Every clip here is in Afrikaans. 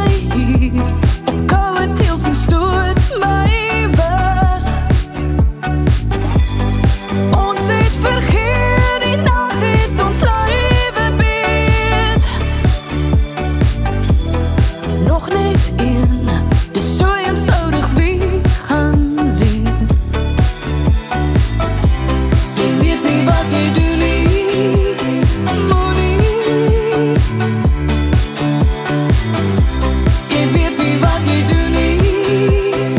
hier op koude teels en stoot my weg. Ons het vergeet, die nag het ons lywe beet. Nog net een, dis so eenvoudig, wie gaan weet? Jy weet nie wat jy doen nie, moenie. Jy weet nie wat jy doen nie.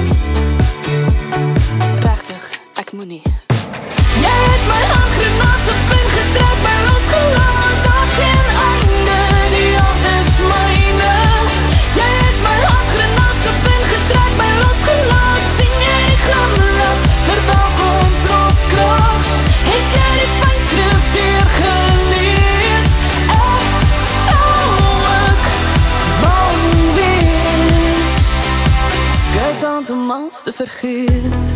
Regtig, ek moenie. Jy het my handgranaat op en gedryf, my losgelaat, daar geen einde, die hand is myne. Jy het my handgranaat op en gedryf, my losgelaat, sien jy die glimlach, verwelkom brokkrag. Het jy die pijnskrif deurgelees? Ek sal ook bang wees. Kyk dan te mans te vergeet.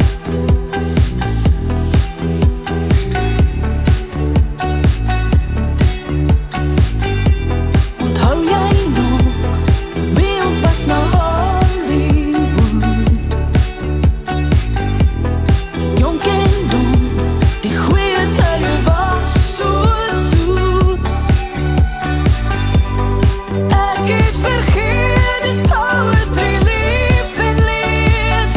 Onthou jy nog wie ons was na Hollywood? Jonk en dom, die goeie tye was so soet. Ek het vergeet, dis poetry, lief en leed.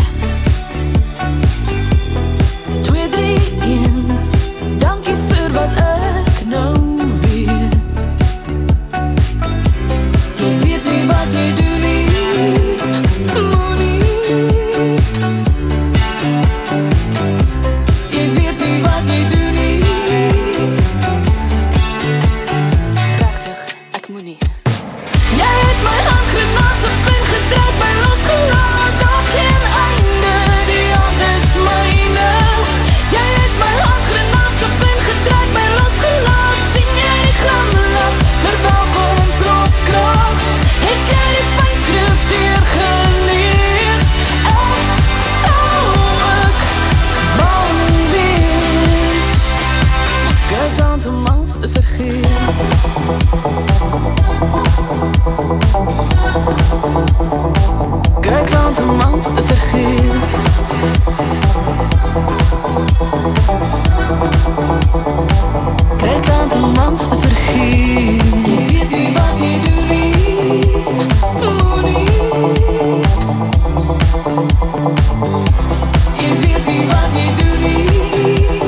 2, 3, 1, dankie vir wat ek nou weet. Jy weet nie wat jy doen nie, moenie. Jy weet nie wat jy doen nie. Regtig, ek moenie. Jy het my handgranaat op en gedryf, my losgelaat, daar geen einde, die hand is myne. Jy het my handgranaat op en gedryf, my losgelaat, sien jy die glimlach, verwelkom brokkrag. Het jy die pijnskrif deurgelees? Ek sal ook bang wees. Kyk dan te mans te vergeet. Kyk dan te mans te vergeet. Kyk dan te mans te vergeet. Jy weet nie wat jy doen nie, moenie. Jy weet nie wat jy doen nie.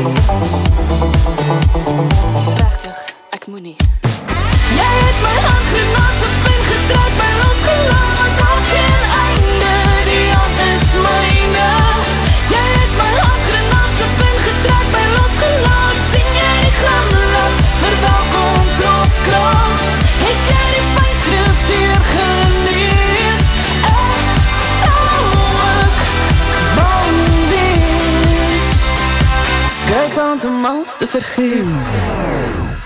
Regtig, ek moenie. Jy het my handgranaat op en gedryf, my losgelaat, daar geen einde, die hand is myne. Jy het my handgranaat op en gedryf, my losgelaat, sien jy die glimlach, verwelkom brokkrag. Het jy die pijnskrif deurgelees? Ek sal ook bang wees. Kyk dan te mans te vergeet.